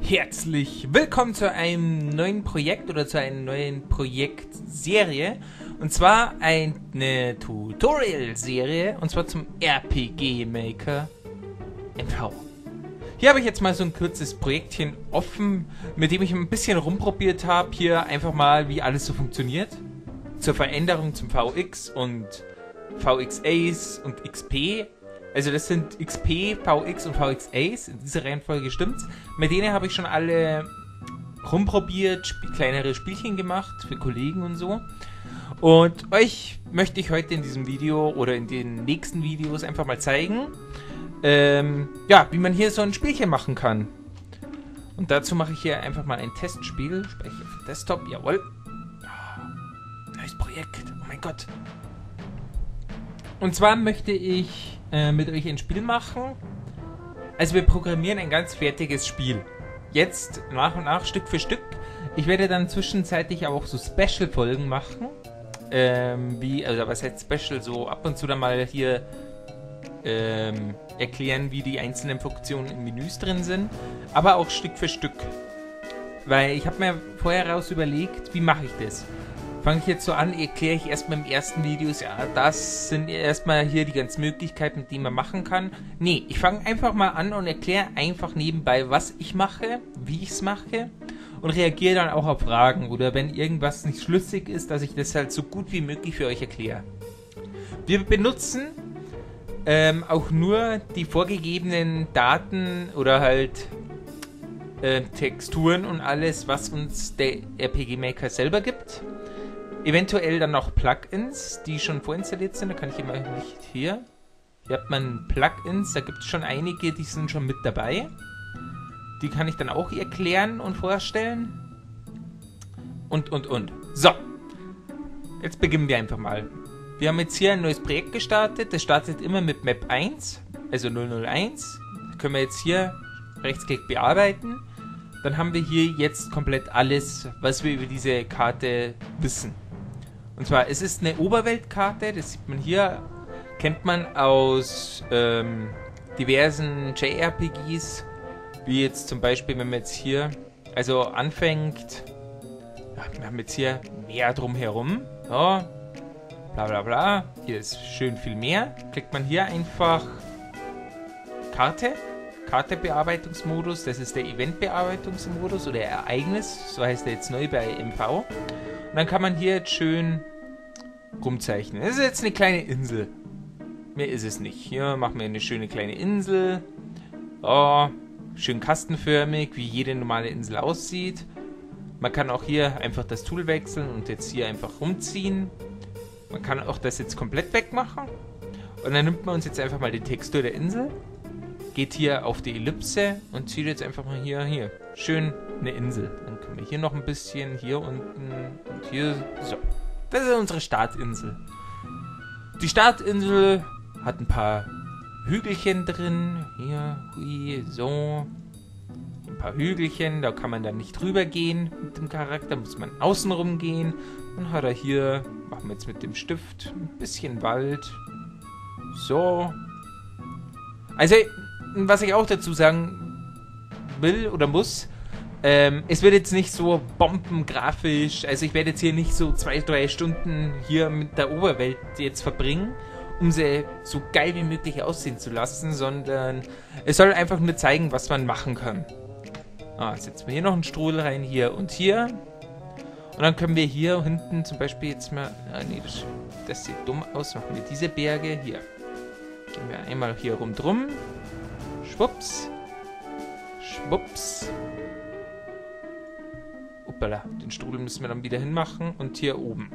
Herzlich willkommen zu einem neuen Projekt oder zu einer neuen Projektserie. Und zwar eine Tutorial-Serie, und zwar zum RPG Maker MV. Hier habe ich jetzt mal so ein kurzes Projektchen offen, mit dem ich ein bisschen rumprobiert habe. Hier einfach mal, wie alles so funktioniert. Zur Veränderung zum VX und VX-Ace und XP. Also das sind XP, VX und VX-Ace, in dieser Reihenfolge stimmt's. Mit denen habe ich schon alle rumprobiert, kleinere Spielchen gemacht für Kollegen und so. Und euch möchte ich heute in diesem Video oder in den nächsten Videos einfach mal zeigen, ja, wie man hier so ein Spielchen machen kann. Und dazu mache ich hier einfach mal ein Testspiel. Speichere für Desktop, jawohl. Oh, neues Projekt, oh mein Gott. Und zwar möchte ich mit euch ein Spiel machen. Also wir programmieren ein ganz fertiges Spiel. Jetzt nach und nach, Stück für Stück. Ich werde dann zwischenzeitlich auch so Special-Folgen machen. Also was heißt Special? So ab und zu dann mal hier erklären, wie die einzelnen Funktionen in Menüs drin sind. Aber auch Stück für Stück. Weil ich habe mir vorher raus überlegt, wie mache ich das? Fange ich jetzt so an, erkläre ich erstmal im ersten Video, ja, das sind erstmal hier die ganzen Möglichkeiten, die man machen kann. Nee, ich fange einfach mal an und erkläre einfach nebenbei, was ich mache, wie ich es mache und reagiere dann auch auf Fragen oder wenn irgendwas nicht schlüssig ist, dass ich das halt so gut wie möglich für euch erkläre. Wir benutzen auch nur die vorgegebenen Daten oder halt Texturen und alles, was uns der RPG Maker selber gibt. Eventuell dann noch Plugins, die schon vorinstalliert sind. Da kann ich immer nicht hier. Hier hat man Plugins, da gibt es schon einige, die sind schon mit dabei. Die kann ich dann auch erklären und vorstellen. Und. So. Jetzt beginnen wir einfach mal. Wir haben jetzt hier ein neues Projekt gestartet. Das startet immer mit Map 1, also 001. Das können wir jetzt hier Rechtsklick bearbeiten. Dann haben wir hier jetzt komplett alles, was wir über diese Karte wissen. Und zwar, es ist eine Oberweltkarte, das sieht man hier, kennt man aus diversen JRPGs, wie jetzt zum Beispiel, wenn man jetzt hier, also anfängt, ja, wir haben jetzt hier Meer drumherum, ja, bla bla bla, hier ist schön viel mehr, klickt man hier einfach Karte-Bearbeitungsmodus, das ist der Event-Bearbeitungsmodus oder Ereignis, so heißt er jetzt neu bei MV. Und dann kann man hier jetzt schön rumzeichnen. Das ist jetzt eine kleine Insel. Mehr ist es nicht. Hier machen wir eine schöne kleine Insel. Oh, schön kastenförmig, wie jede normale Insel aussieht. Man kann auch hier einfach das Tool wechseln und jetzt hier einfach rumziehen. Man kann auch das jetzt komplett wegmachen. Und dann nimmt man uns jetzt einfach mal die Textur der Insel. Geht hier auf die Ellipse und zieht jetzt einfach mal hier. Schön eine Insel. Dann können wir hier noch ein bisschen, hier unten und hier. So. Das ist unsere Startinsel. Die Startinsel hat ein paar Hügelchen drin. Hier, hui, so. Ein paar Hügelchen, da kann man dann nicht drüber gehen mit dem Charakter. Muss man außen rum gehen. Dann hat er hier, machen wir jetzt mit dem Stift, ein bisschen Wald. So. Also, was ich auch dazu sagen will oder muss, es wird jetzt nicht so bombengrafisch, also ich werde jetzt hier nicht so 2-3 Stunden hier mit der Oberwelt jetzt verbringen, um sie so geil wie möglich aussehen zu lassen, sondern es soll einfach nur zeigen, was man machen kann. Setzen wir hier noch einen Strudel rein, hier und hier. Und dann können wir hier hinten zum Beispiel jetzt mal, nee, das sieht dumm aus, machen wir diese Berge hier. Gehen wir einmal hier drum. Schwupps. Schwupps. Uppala, den Strudel müssen wir dann wieder hinmachen und hier oben.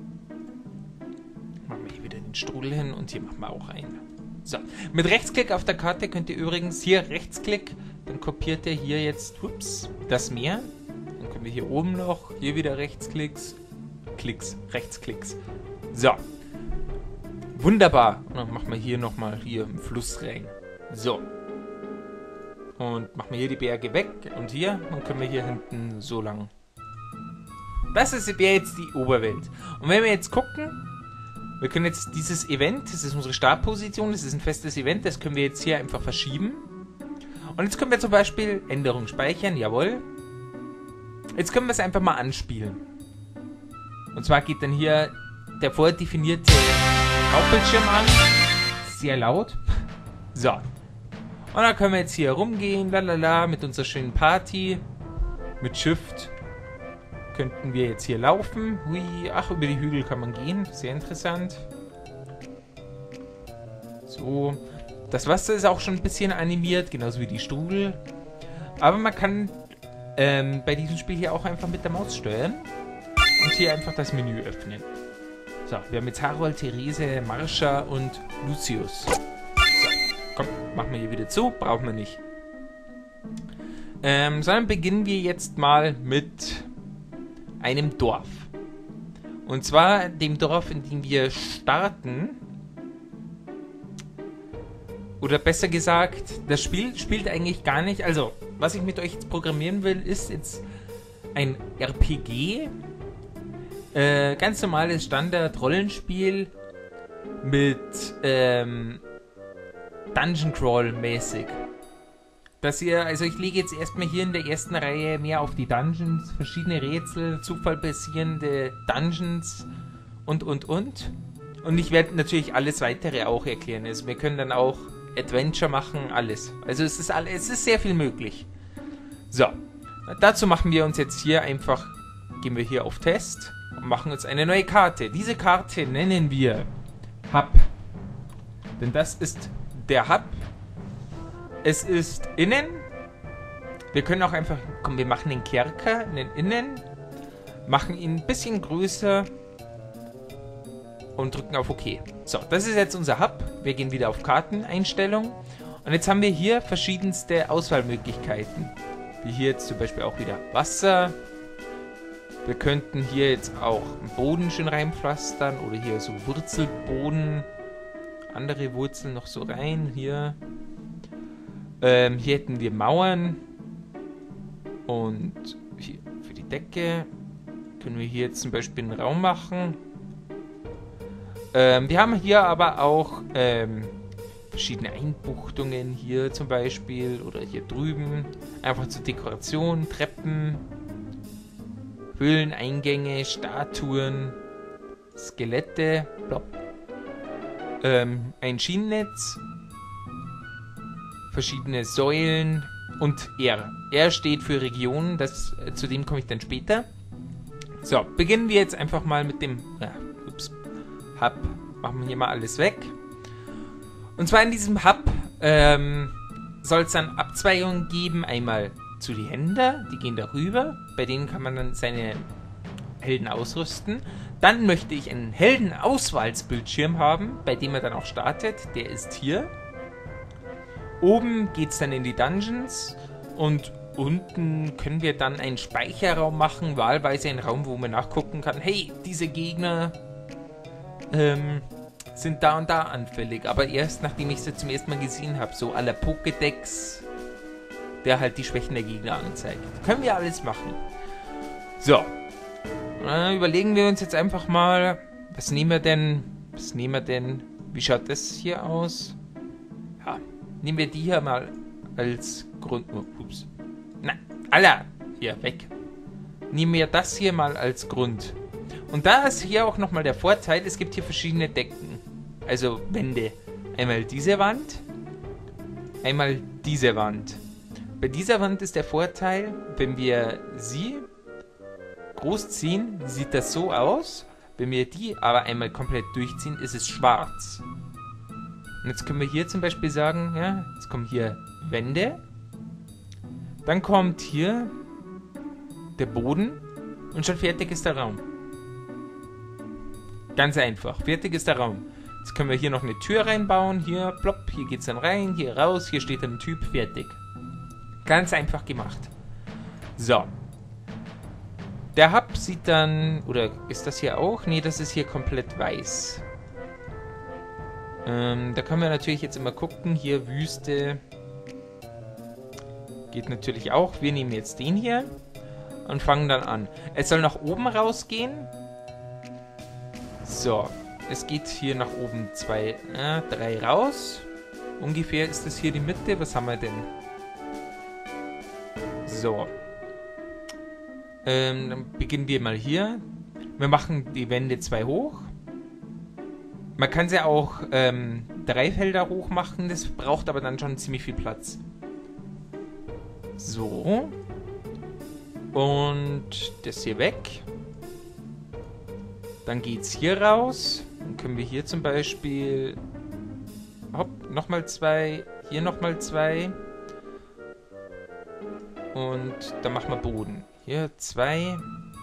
Machen wir hier wieder den Strudel hin und hier machen wir auch einen. So, mit Rechtsklick auf der Karte könnt ihr übrigens hier Rechtsklick, dann kopiert ihr hier jetzt, ups, das Meer. Dann können wir hier oben noch, hier wieder Rechtsklicks, Rechtsklicks. So. Wunderbar. Und dann machen wir hier nochmal hier im Fluss rein. So. Und machen wir hier die Berge weg. Und hier, dann können wir hier hinten so lang. Das wäre jetzt die Oberwelt. Und wenn wir jetzt gucken, wir können jetzt dieses Event, das ist unsere Startposition, das ist ein festes Event, das können wir jetzt hier einfach verschieben. Und jetzt können wir zum Beispiel Änderung speichern, jawohl. Jetzt können wir es einfach mal anspielen. Und zwar geht dann hier der vordefinierte Hauptbildschirm an. Sehr laut. So. Und dann können wir jetzt hier rumgehen, lalala, mit unserer schönen Party. Mit Shift könnten wir jetzt hier laufen. Hui, ach, über die Hügel kann man gehen. Sehr interessant. So. Das Wasser ist auch schon ein bisschen animiert, genauso wie die Strudel. Aber man kann bei diesem Spiel hier auch einfach mit der Maus steuern. Und hier einfach das Menü öffnen. So, wir haben jetzt Harold, Therese, Marsha und Lucius. So, komm, machen wir hier wieder zu. Brauchen wir nicht. Sondern beginnen wir jetzt mal mit einem Dorf. Und zwar dem Dorf, in dem wir starten. Oder besser gesagt, das Spiel spielt eigentlich gar nicht. Also, was ich mit euch jetzt programmieren will, ist jetzt ein RPG. Ganz normales Standard-Rollenspiel mit Dungeon Crawl mäßig. Also ich lege jetzt erstmal hier in der ersten Reihe mehr auf die Dungeons, verschiedene Rätsel, zufallbasierende Dungeons und. Und ich werde natürlich alles weitere auch erklären. Also wir können dann auch Adventure machen, alles. Also es ist sehr viel möglich. So, dazu machen wir uns jetzt hier einfach, gehen wir hier auf Test und machen uns eine neue Karte. Diese Karte nennen wir Hub. Denn das ist der Hub. Es ist innen. Wir können auch einfach, komm, wir machen den Kerker, den innen, machen ihn ein bisschen größer und drücken auf OK. So, das ist jetzt unser Hub. Wir gehen wieder auf Karteneinstellung. Und jetzt haben wir hier verschiedenste Auswahlmöglichkeiten. Wie hier jetzt zum Beispiel auch wieder Wasser. Wir könnten hier jetzt auch einen Boden schön reinpflastern oder hier so Wurzelboden. Andere Wurzeln noch so rein. Hier. Hier hätten wir Mauern. Und hier für die Decke können wir hier jetzt zum Beispiel einen Raum machen. Wir haben hier aber auch verschiedene Einbuchtungen hier zum Beispiel oder hier drüben. Einfach zur Dekoration, Treppen, Höhleneingänge, Statuen, Skelette, plopp. Ein Schienennetz, verschiedene Säulen und R. R steht für Regionen, zu dem komme ich dann später. So, beginnen wir jetzt einfach mal mit dem Hub. Machen wir hier mal alles weg. Und zwar in diesem Hub soll es dann Abzweigungen geben. Einmal zu die Händler, die gehen darüber. Bei denen kann man dann seine Helden ausrüsten. Dann möchte ich einen Heldenauswahlsbildschirm haben, bei dem er dann auch startet. Der ist hier. Oben geht es dann in die Dungeons. Und unten können wir dann einen Speicherraum machen. Wahlweise einen Raum, wo man nachgucken kann. Hey, diese Gegner sind da und da anfällig. Aber erst nachdem ich sie zum ersten Mal gesehen habe. So à la Pokédex, der halt die Schwächen der Gegner anzeigt. Können wir alles machen. So. Überlegen wir uns jetzt einfach mal, was nehmen wir denn? Wie schaut das hier aus? Ja, nehmen wir die hier mal als Grund. Ups. Na, Alter, hier, weg. Nehmen wir das hier mal als Grund. Und da ist hier auch nochmal der Vorteil, es gibt hier verschiedene Decken. Also Wände. Einmal diese Wand, einmal diese Wand. Bei dieser Wand ist der Vorteil, wenn wir sie groß ziehen, sieht das so aus. Wenn wir die aber einmal komplett durchziehen, ist es schwarz. Und jetzt können wir hier zum Beispiel sagen, ja, jetzt kommen hier Wände. Dann kommt hier der Boden und schon fertig ist der Raum. Ganz einfach, fertig ist der Raum. Jetzt können wir hier noch eine Tür reinbauen, hier plopp, hier geht es dann rein, hier raus, hier steht ein Typ, fertig. Ganz einfach gemacht. So. Der Hub sieht dann, oder ist das hier auch? Nee, das ist hier komplett weiß. Da können wir natürlich jetzt immer gucken, hier Wüste. Geht natürlich auch. Wir nehmen jetzt den hier und fangen dann an. Es soll nach oben rausgehen. So, es geht hier nach oben 2, 3 raus. Ungefähr ist das hier die Mitte. Was haben wir denn? So. Dann beginnen wir mal hier. Wir machen die Wände 2 hoch. Man kann sie auch 3 Felder hoch machen. Das braucht aber dann schon ziemlich viel Platz. So. Und das hier weg. Dann geht's hier raus. Dann können wir hier zum Beispiel... Hopp, nochmal 2. Hier nochmal 2. Und dann machen wir Boden. Hier 2.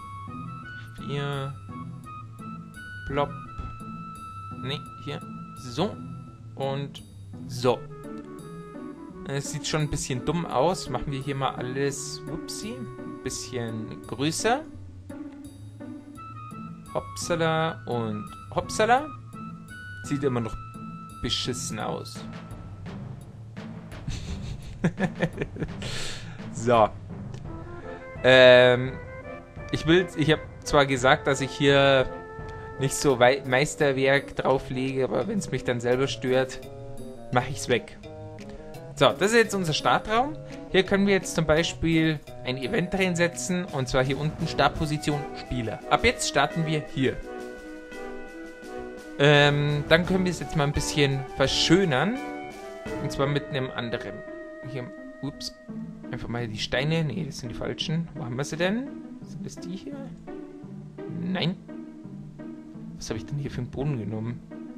4. Plopp. Ne, hier. So. Und so. Es sieht schon ein bisschen dumm aus. Machen wir hier mal alles, upsie, ein bisschen größer. Hopsala und hopsala. Sieht immer noch beschissen aus. So. Ich habe zwar gesagt, dass ich hier nicht so Meisterwerk drauflege, aber wenn es mich dann selber stört, mache ich es weg. So, das ist jetzt unser Startraum. Hier können wir jetzt zum Beispiel ein Event reinsetzen, und zwar hier unten Startposition Spieler. Ab jetzt starten wir hier. Dann können wir es jetzt mal ein bisschen verschönern, und zwar mit einem anderen. Hier, ups, einfach mal die Steine. Ne, das sind die falschen. Wo haben wir sie denn? Sind das die hier? Nein. Was habe ich denn hier für einen Boden genommen?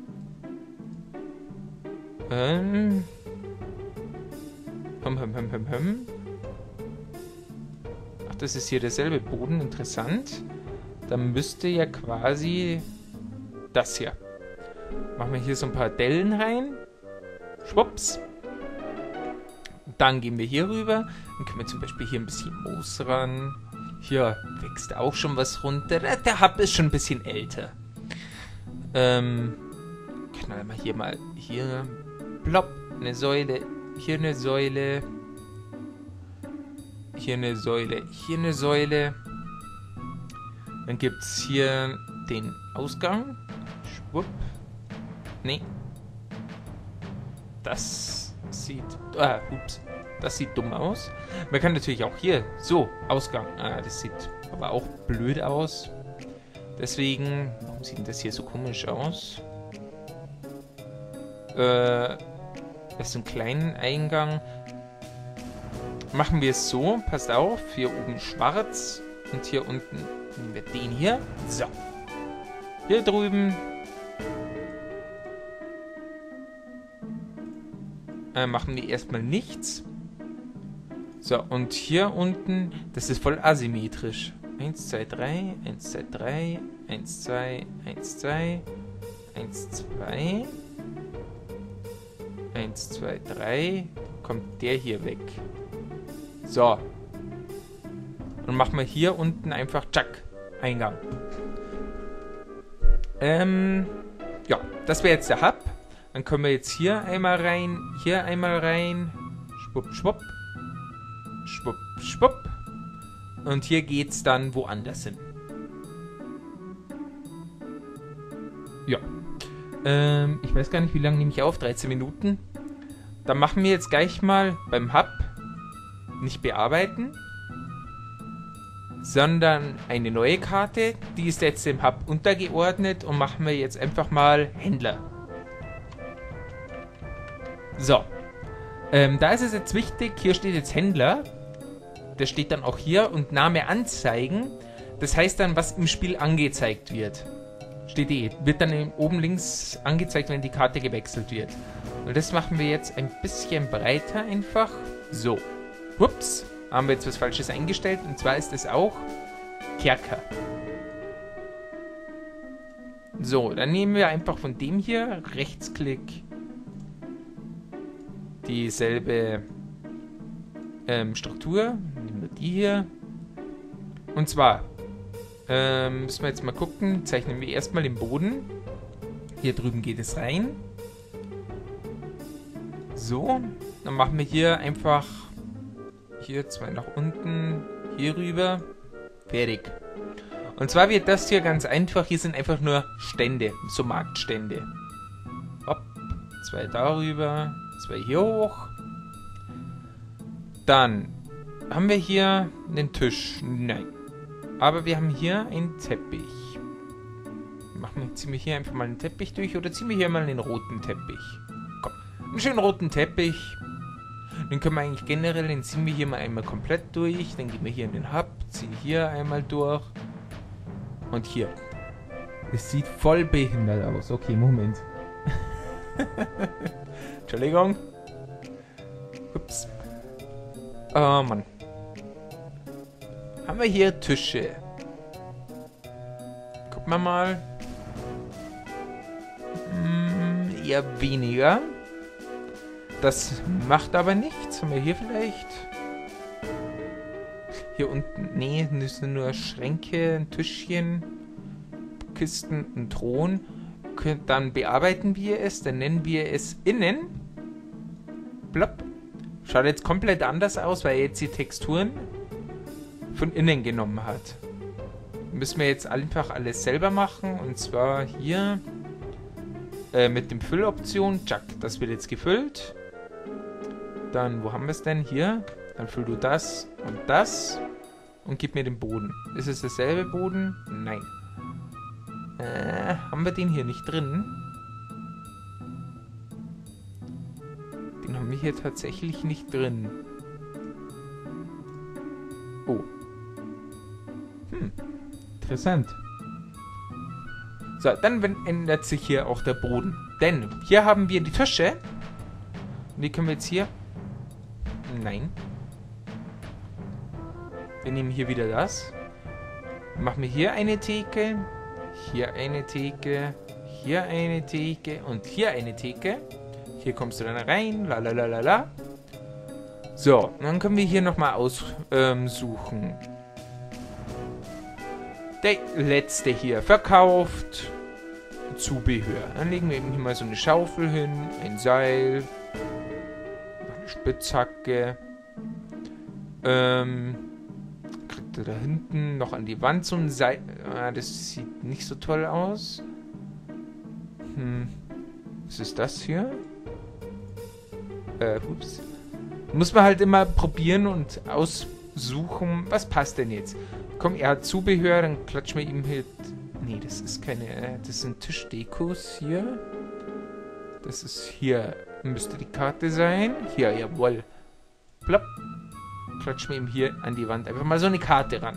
Ach, das ist hier derselbe Boden. Interessant. Dann müsste ja quasi das hier. Machen wir hier so ein paar Dellen rein. Schwupps. Dann gehen wir hier rüber. Dann können wir zum Beispiel hier ein bisschen Moos ran. Hier wächst auch schon was runter. Der Hub ist schon ein bisschen älter. Knallen wir hier mal. Hier. Plopp. Eine Säule. Hier eine Säule. Hier eine Säule. Hier eine Säule. Dann gibt es hier den Ausgang. Schwupp. Nee. Das sieht... ups. Das sieht dumm aus. Man kann natürlich auch hier... So, Ausgang. Das sieht aber auch blöd aus. Deswegen... Warum sieht denn das hier so komisch aus? Das ist ein kleiner Eingang. Machen wir es so. Passt auf. Hier oben schwarz. Und hier unten nehmen wir den hier. So. Hier drüben... machen wir erstmal nichts. So, und hier unten, das ist voll asymmetrisch. 1, 2, 3, 1, 2, 3, 1, 2, 1, 2, 1, 2, 1, 2, 3, kommt der hier weg. So. Und machen wir hier unten einfach, tschack, Eingang. Ja, das wäre jetzt der Hub. Dann können wir jetzt hier einmal rein, schwupp, schwupp, schwupp, schwupp. Und hier geht's dann woanders hin. Ja. Ich weiß gar nicht, wie lange nehme ich auf, 13 Minuten. Dann machen wir jetzt gleich mal beim Hub nicht bearbeiten, sondern eine neue Karte. Die ist jetzt dem Hub untergeordnet und machen wir jetzt einfach mal Händler. So, da ist es jetzt wichtig, hier steht jetzt Händler, der steht dann auch hier und Name anzeigen, das heißt dann, was im Spiel angezeigt wird. Steht wird dann oben links angezeigt, wenn die Karte gewechselt wird. Und das machen wir jetzt ein bisschen breiter einfach. So, ups, haben wir jetzt was Falsches eingestellt, und zwar ist es auch Kerker. So, dann nehmen wir einfach von dem hier, Rechtsklick, dieselbe Struktur. Nehmen wir die hier. Und zwar müssen wir jetzt mal gucken. Zeichnen wir erstmal den Boden. Hier drüben geht es rein. So. Dann machen wir hier einfach hier 2 nach unten. Hier rüber. Fertig. Und zwar wird das hier ganz einfach. Hier sind einfach nur Stände. So Marktstände. Hopp. 2 darüber. 2 hier hoch. Dann Haben wir hier einen Tisch? Nein. Aber wir haben hier einen Teppich. Ziehen wir hier einfach mal einen Teppich durch oder ziehen wir hier mal einen roten Teppich? Komm, einen schönen roten Teppich. Den können wir eigentlich generell, den ziehen wir hier mal einmal komplett durch. Dann gehen wir hier in den Hub, ziehen hier einmal durch. Und hier. Es sieht voll behindert aus. Okay, Moment. Entschuldigung. Ups. Oh Mann. Haben wir hier Tische? Gucken wir mal. Eher weniger. Das macht aber nichts. Haben wir hier vielleicht? Hier unten. Nee, das sind nur Schränke, ein Tischchen, Kisten, ein Thron. Dann bearbeiten wir es. Dann nennen wir es innen. Plopp. Schaut jetzt komplett anders aus, weil er jetzt die Texturen von innen genommen hat. Müssen wir jetzt einfach alles selber machen. Und zwar hier mit dem Fülloption. Tschack, das wird jetzt gefüllt. Dann, wo haben wir es denn? Hier. Dann füll du das und gib mir den Boden. Ist es derselbe Boden? Nein. Haben wir den hier nicht drin? Den haben wir hier tatsächlich nicht drin. Oh. Interessant. So, dann ändert sich hier auch der Boden. Denn hier haben wir die Tische. Und die können wir jetzt hier... Nein. Wir nehmen hier wieder das. Machen wir hier eine Theke. Hier eine Theke. Hier eine Theke. Und hier eine Theke. Hier kommst du dann rein. Lalalala. So, dann können wir hier nochmal aussuchen. Der letzte hier. Verkauft. Zubehör. Dann legen wir eben hier mal so eine Schaufel hin. Ein Seil. Eine Spitzhacke. Kriegt er da hinten noch an die Wand so ein Seil. Das sieht nicht so toll aus. Was ist das hier? Ups. Muss man halt immer probieren und aussuchen, was passt denn jetzt. Komm, er hat Zubehör, dann klatschen wir ihm hier... Nee, das ist keine... das sind Tischdekos hier. Das ist hier... Müsste die Karte sein. Hier, jawohl. Plopp. Klatschen wir ihm hier an die Wand einfach mal so eine Karte ran.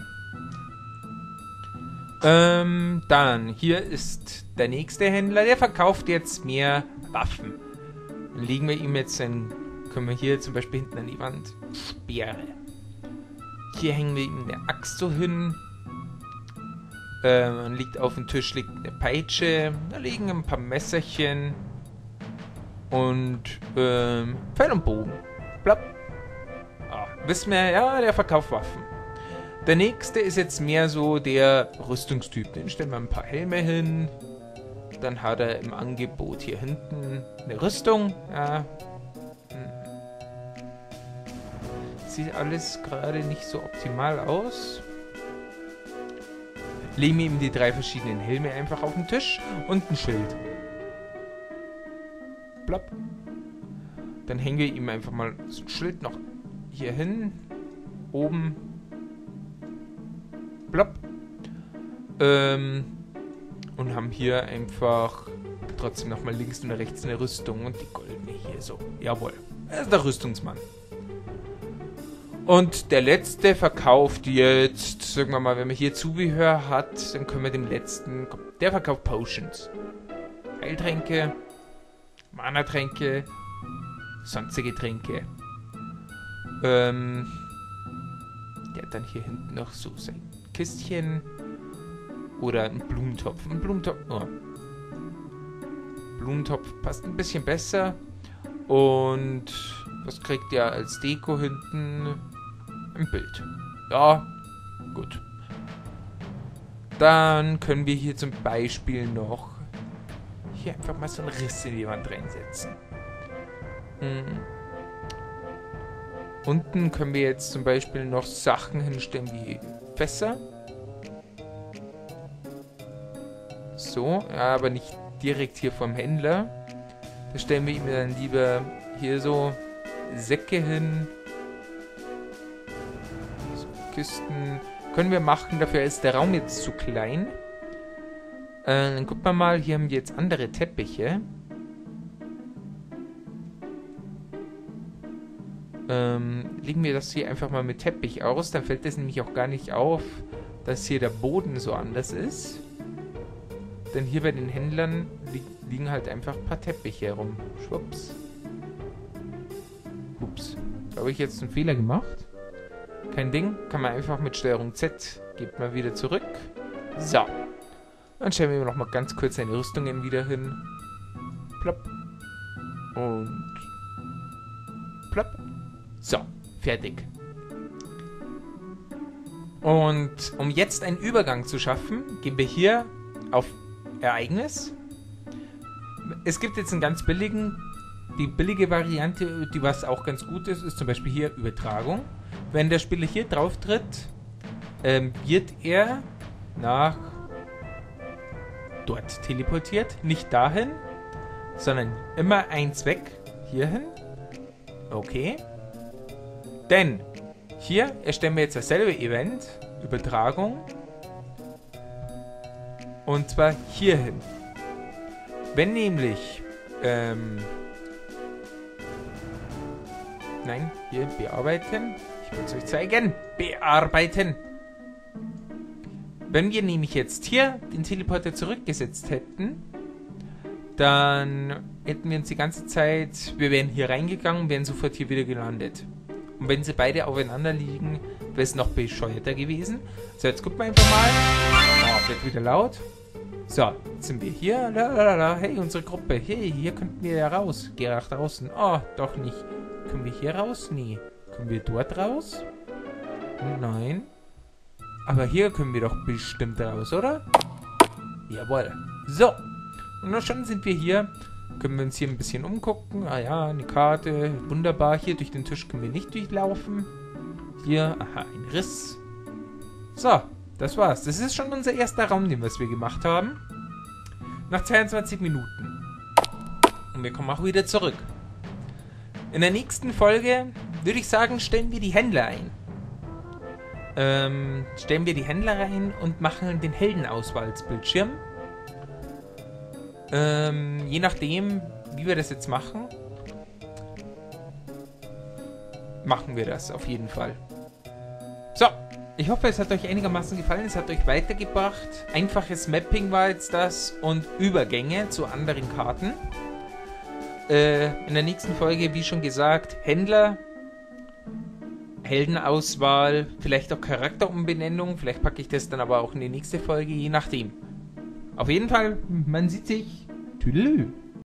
Dann, hier ist der nächste Händler. Der verkauft jetzt mehr Waffen. Dann legen wir ihm jetzt ein... Können wir hier zum Beispiel hinten an die Wand... Speere. Hier hängen wir ihm eine Axt so hin. Liegt auf dem Tisch liegt eine Peitsche. Da liegen ein paar Messerchen. Und Pfeil und Bogen. Plopp. Wissen wir, ja, der verkauft Waffen. Der nächste ist jetzt mehr so der Rüstungstyp. Den stellen wir ein paar Helme hin. Dann hat er im Angebot hier hinten eine Rüstung. Ja. Sieht alles gerade nicht so optimal aus. Legen wir ihm die 3 verschiedenen Helme einfach auf den Tisch und ein Schild. Plopp. Dann hängen wir ihm einfach mal so ein Schild noch hier hin. Oben. Plopp. Und haben hier einfach trotzdem nochmal links und rechts eine Rüstung und die goldene hier so. Jawohl. Er ist der Rüstungsmann. Und der letzte verkauft jetzt, sagen wir mal, wenn man hier Zubehör hat, dann können wir dem letzten, komm, der verkauft Potions. Heiltränke, Mana-Tränke, sonstige Tränke. Der hat dann hier hinten noch so sein Kistchen oder ein Blumentopf. Ein Blumentopf, Blumentopf passt ein bisschen besser. Und was kriegt ihr als Deko hinten? Ein Bild. Ja, gut. Dann können wir hier zum Beispiel noch hier einfach mal so einen Riss in die Wand reinsetzen. Unten können wir jetzt zum Beispiel noch Sachen hinstellen wie Fässer. So, aber nicht direkt hier vom Händler. Da stellen wir ihm dann lieber hier so Säcke hin. Kisten können wir machen, dafür ist der Raum jetzt zu klein. Dann gucken wir mal, hier haben wir jetzt andere Teppiche. Legen wir das hier einfach mal mit Teppich aus, dann fällt das nämlich auch gar nicht auf, dass hier der Boden so anders ist. Denn hier bei den Händlern liegen halt einfach ein paar Teppiche herum. Schwupps. Ups. Da habe ich jetzt einen Fehler gemacht. Kein Ding. Kann man einfach mit Steuerung Z. Geht mal wieder zurück. So. Dann stellen wir noch mal ganz kurz seine Rüstungen wieder hin. Plopp. Und plopp. So. Fertig. Und um jetzt einen Übergang zu schaffen, gehen wir hier auf Ereignis. Es gibt jetzt einen ganz billigen. Die billige Variante, die was auch ganz gut ist, ist zum Beispiel hier Übertragung. Wenn der Spieler hier drauf tritt, wird er nach dort teleportiert. Nicht dahin, sondern immer eins weg. Hierhin. Okay. Denn hier erstellen wir jetzt dasselbe Event. Übertragung. Und zwar hierhin. Wenn nämlich nein, hier bearbeiten. Ich will es euch zeigen. Bearbeiten. Wenn wir nämlich jetzt hier den Teleporter zurückgesetzt hätten, dann hätten wir uns die ganze Zeit, wir wären hier reingegangen, wären sofort hier wieder gelandet. Und wenn sie beide aufeinander liegen, wäre es noch bescheuerter gewesen. So, jetzt gucken wir einfach mal. Oh, wird wieder laut. So, jetzt sind wir hier. Lalalala. Hey, unsere Gruppe. Hey, hier könnten wir ja raus. Geh nach draußen. Oh, doch nicht. Können wir hier raus? Nee. Können wir dort raus? Nein. Aber hier können wir doch bestimmt raus, oder? Jawohl. So. Und dann schon sind wir hier. Können wir uns hier ein bisschen umgucken. Ah ja, eine Karte. Wunderbar. Hier durch den Tisch können wir nicht durchlaufen. Hier, aha, ein Riss. So, das war's. Das ist schon unser erster Raum, den wir gemacht haben. Nach 22 Minuten. Und wir kommen auch wieder zurück. In der nächsten Folge, würde ich sagen, stellen wir die Händler ein. Stellen wir die Händler rein und machen den Heldenauswahlsbildschirm. Je nachdem, wie wir das jetzt machen, machen wir das auf jeden Fall. So, ich hoffe, es hat euch einigermaßen gefallen, es hat euch weitergebracht. Einfaches Mapping war jetzt das und Übergänge zu anderen Karten. In der nächsten Folge, wie schon gesagt, Händler, Heldenauswahl, vielleicht auch Charakterumbenennung, vielleicht packe ich das dann aber auch in die nächste Folge, je nachdem. Auf jeden Fall, man sieht sich. Tüdelü.